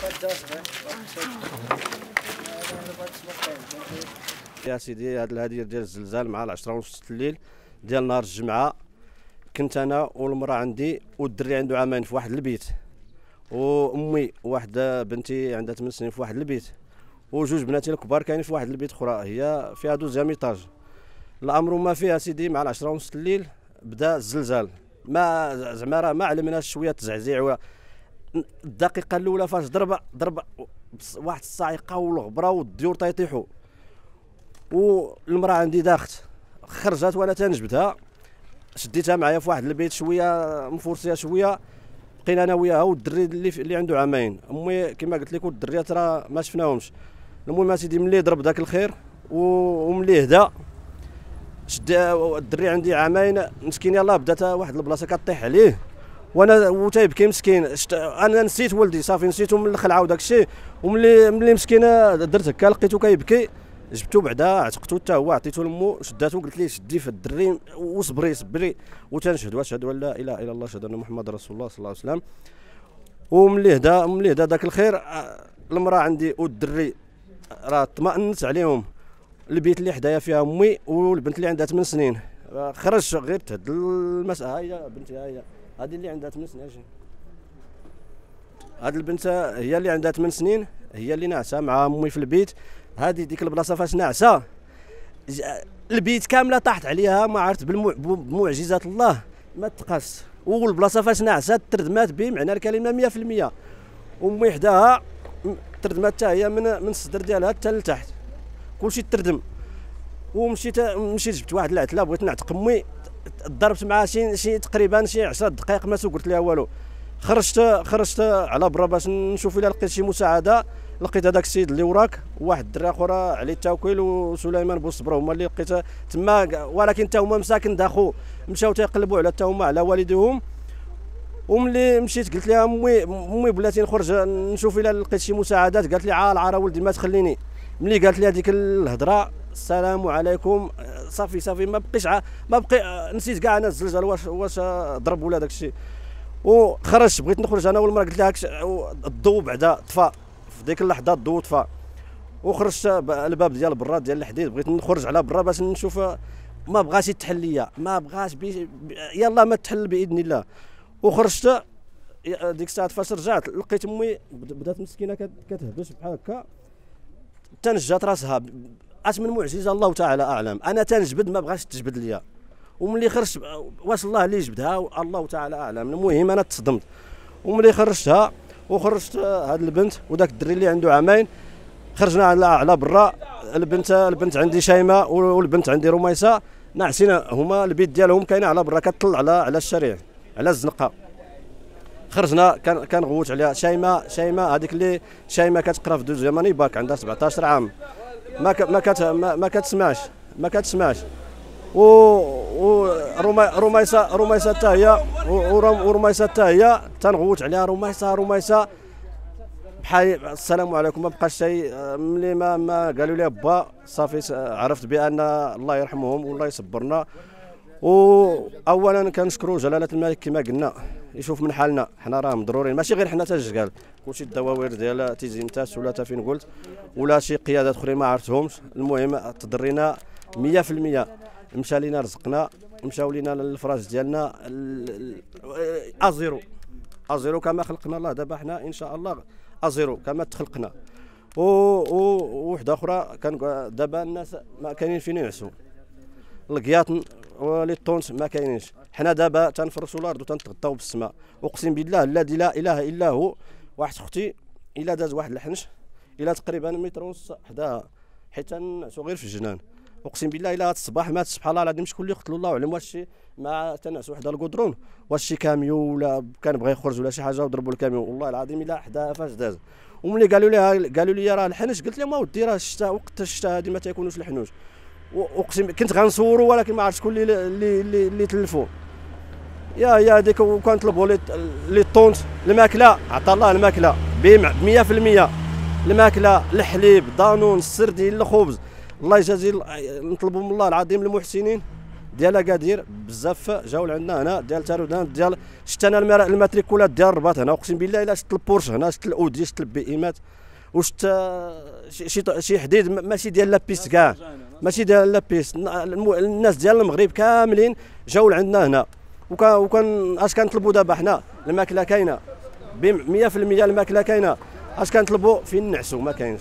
يا سيدي هاد الهديه ديال الزلزال مع 10:30 الليل ديال نهار الجمعه، كنت انا والمراه عندي والدري عنده عامين في واحد البيت، وامي واحده بنتي عندها 8 سنين في واحد البيت، وجوج بناتي الكبار كاينين في واحد البيت اخرى هي فيها 12 ايطاج. الامر ما فيها سيدي مع 10:30 الليل بدا الزلزال، ما زعما راه ما علمناش شويه تزعزيع. الدقيقه الاولى فاش ضرب واحد الصاعقه والغبره والديور تيطيحوا، والمراه عندي داخت خرجت وانا تنجبدها، شديتها معايا في واحد البيت شويه مفورسيه شويه، بقينا انا وياها والدري اللي عنده عامين. امي كما قلت لك والدريات راه ما شفناهمش. المهم سيدي ملي ضرب داك الخير وملي هدا شد الدري عندي عامين مسكين يلاه بدات واحد البلاصه كطيح عليه وانا وتيبكي مسكين. انا نسيت ولدي صافي نسيتو من الخلعه وداك الشيء، وملي مسكينه درت هكا لقيتو كيبكي جبتو بعدا عتقتو حتى هو عطيتو لمو شداتو قلت ليه شدي في الدري وصبري وتنشهد واشهد ان لا اله الا الله اشهد ان محمد رسول الله صلى الله عليه وسلم. وملي هدا داك الخير المراه عندي والدري راه اطمأنت عليهم. البيت اللي حدايا فيها امي والبنت اللي عندها 8 سنين خرج غير تهد المساء. ها هي بنتي، ها هي هذه اللي عندها 8 سنين. اجي هذه البنت هي اللي عندها 8 سنين، هي اللي ناعسه مع امي في البيت. هذه ديك البلاصه فاش ناعسه البيت كامله طاحت عليها، ما عرفت بمعجزات الله ما تقاس. والبلاصه فاش ناعسه تردمات بمعنى الكلمه 100%. امي حداها تردمات حتى هي من الصدر ديالها حتى لتحت كلشي تردم. ومشيت جبت واحد العتله بغيت نعتق امي، ضربت معها شي تقريبا شي 10 دقائق ما قلت لها والو. خرجت على برا باش نشوف الا لقيت شي مساعده. لقيت هذاك السيد اللي وراك وواحد الدري اخر علي التوكيل وسليمان بوصبره هما اللي لقيت تما، ولكن حتى هما مساكن داخو مشاو تيقلبوا على حتى هما على والديهم. وملي مشيت قلت لها امي بلاتي نخرج نشوف الا لقيت شي مساعدات، قالت لي عار ولدي ما تخليني. ملي قالت لي هذيك الهضره السلام عليكم صافي ما بقي نسيت كاع انا الزلزال واش ضرب ولا داك الشيء. وخرجت بغيت نخرج انا والمراه قلت لها الضوء بعدا طفى في ديك اللحظه، الضوء طفى. وخرجت الباب ديال برا ديال الحديد بغيت نخرج على برا باش نشوف، ما بغاش يتحل ليا، ما بغاش يلا ما تحل باذن الله. وخرجت ديك الساعه فاش رجعت لقيت امي بدات مسكينه كتهبش بحال هكا تنجات راسها. اش من معجزه الله تعالى اعلم، انا تنجبد ما بغاش تجبد ليا. وملي خرجت واش الله اللي جبدها الله تعالى اعلم. المهم انا تصدمت. وملي خرجتها وخرجت هاد البنت وداك الدري اللي عنده عامين خرجنا على برا. البنت عندي شيماء والبنت عندي رميسه ناعسين هما، البيت ديالهم كاين على برا كتطل على الشارع على الزنقه. خرجنا كنغوت عليها شيماء هذيك اللي شيماء كتقرا في دوزياماني باك عندها 17 عام، ما كتسمعش. و رميسه حتى هي ورميسه حتى هي تنغوت عليها. رميسه بحال السلام عليكم ما بقاش شيء. ملي ما قالوا لي با صافي عرفت بان الله يرحمهم والله يصبرنا. واولا كنشكروا جلاله الملك كما قلنا يشوف من حالنا، حنا راه مضرورين ماشي غير حنا تجقال، كلشي الدواوير ديال تيزينتاس ولا فين قلت ولا شي قيادات اخرين ما عرفتهمش. المهم تضرينا 100%، مشى لينا رزقنا، مشاو لينا الفراش ديالنا ازيرو كما خلقنا الله. دابا حنا ان شاء الله ازيرو كما تخلقنا. وحده اخرى كان دابا الناس ما كاينين فين ينعسوا، القياط ولي طونس ما كاينينش. حنا دابا تنفرشوا الارض وتنتغطاو بالسماء. اقسم بالله الذي لا اله الا هو. واحد اختي الا داز واحد الحنش الا تقريبا متر ونص حداها حيت تنعسوا غير في الجنان. اقسم بالله الا هاد الصباح مات سبحان الله العظيم شكون اللي قتلو الله اعلم، واش شي مع تنعسوا حدا الكودرون واش شي كاميو ولا كان بغى يخرج ولا شي حاجه وضربوا الكاميو والله العظيم الا حداها فاش داز. وملي قالوا لي راه الحنش قلت لهم اودي راه الشتاء وقت الشتاء هذه ما تيكونوش الحنوش. واقسم كنت غنصوروا ولكن ما عرفت شكون اللي تلفوا. يا هذيك وكنطلبوا لي طونت الماكله عطا الله الماكله ب 100%، الماكله الحليب دانون السردين الخبز الله يجازي. نطلبوا من الله العظيم المحسنين ديال اكادير بزاف جاو لعندنا هنا، ديال تارودان، ديال شفت انا الماتريكولات ديال الرباط هنا، اقسم بالله الا شفت البورش هنا، شفت الاودي، شفت البيئيمات، وشفت شي حديد ماشي ديال لابيس كاع، ماشي ديال لابيس. الناس ديال المغرب كاملين جاو لعندنا هنا، وكان اش كنطلبوا دابا حنا؟ الماكله كاينه 100%، الماكله كاينه، اش كنطلبوا؟ فين نعسوا؟ ما كاينش.